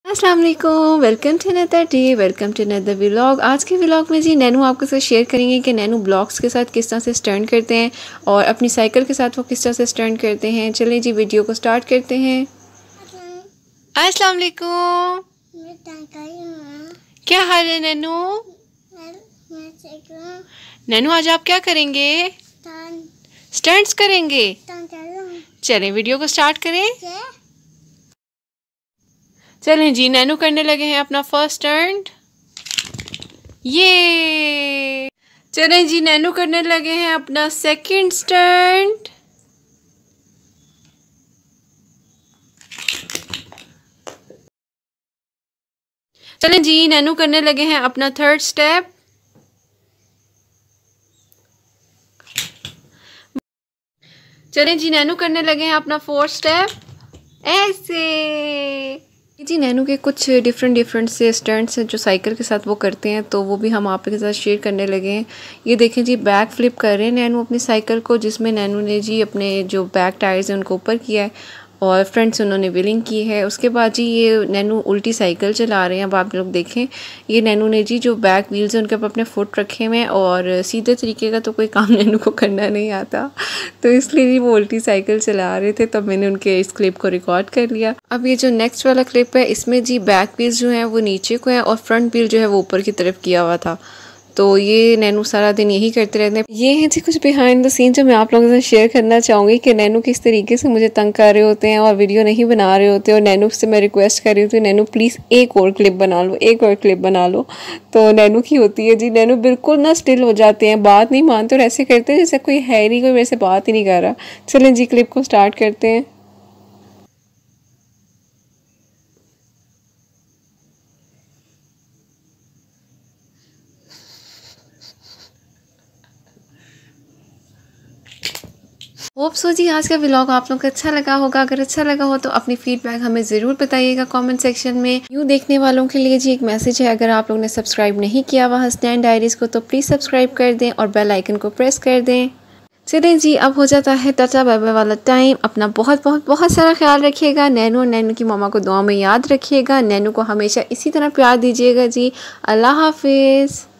अस्सलाम वालेकुम, welcome to another day, welcome to another vlog. आज के व्लॉग में जी नैनू आपके साथ शेयर करेंगे कि नैनू ब्लॉक्स के साथ किस तरह से स्टंट करते हैं और अपनी साइकिल के साथ वो किस तरह से स्टंट करते हैं। चलें जी वीडियो को स्टार्ट करते हैं। अस्सलाम वालेकुम, क्या हाल है नैनू? नैनू आज आप क्या करेंगे? स्टंट्स करेंगे। चलें वीडियो को स्टार्ट करें। चलें जी, नैनू करने लगे हैं अपना फर्स्ट स्टंट। ये चलें जी, नैनू करने लगे हैं अपना सेकंड स्टंट। चलें जी, नैनू करने लगे हैं अपना थर्ड स्टेप। चलें जी, नैनू करने लगे हैं अपना फोर्थ स्टेप। ऐसे जी नैनू के कुछ डिफरेंट से स्टंट्स हैं जो साइकिल के साथ वो करते हैं, तो वो भी हम आपके साथ शेयर करने लगे हैं। ये देखें जी, बैक फ्लिप कर रहे हैं नैनू अपनी साइकिल को, जिसमें नैनू ने जी अपने जो बैक टायर्स हैं उनको ऊपर किया है और फ्रंट से उन्होंने व्हीलिंग की है। उसके बाद जी ये नैनू उल्टी साइकिल चला रहे हैं। अब आप लोग देखें, ये नैनू ने जी जो बैक व्हील्स हैं उनके ऊपर अपने फुट रखे हुए हैं और सीधे तरीके का तो कोई काम नैनू को करना नहीं आता, तो इसलिए जी वो उल्टी साइकिल चला रहे थे। तब मैंने उनके इस क्लिप को रिकॉर्ड कर लिया। अब ये जो नेक्स्ट वाला क्लिप है, इसमें जी बैक व्हील्स जो हैं वो नीचे को है और फ्रंट व्हील जो है वो ऊपर की तरफ किया हुआ था। तो ये नैनू सारा दिन यही करते रहते हैं। ये है जी कुछ बिहाइंड द सीन जो मैं आप लोगों से शेयर करना चाहूँगी कि नैनू किस तरीके से मुझे तंग कर रहे होते हैं और वीडियो नहीं बना रहे होते। और नैनू से मैं रिक्वेस्ट कर रही हूँ, नैनू प्लीज़ एक और क्लिप बना लो, एक और क्लिप बना लो। तो नैनू की होती है जी, नैनू बिल्कुल ना स्टिल हो जाते हैं, बात नहीं मानते और ऐसे करते हैं जैसे कोई है नहीं, कोई मेरे से बात ही नहीं कर रहा। चलें जी क्लिप को स्टार्ट करते हैं। होप सो जी आज का व्लॉग आप लोग को अच्छा लगा होगा। अगर अच्छा लगा हो तो अपनी फीडबैक हमें ज़रूर बताइएगा कमेंट सेक्शन में। न्यू देखने वालों के लिए जी एक मैसेज है, अगर आप लोग ने सब्सक्राइब नहीं किया हुआ हसनैन डायरीज़ को तो प्लीज़ सब्सक्राइब कर दें और बेल आइकन को प्रेस कर दें। चलें जी, अब हो जाता है टाटा बाय बाय वाला टाइम। अपना बहुत सारा ख्याल रखिएगा। नैनू और नैनू की मामा को दुआ में याद रखिएगा। नैनू को हमेशा इसी तरह प्यार दीजिएगा जी। अल्लाह हाफिज़।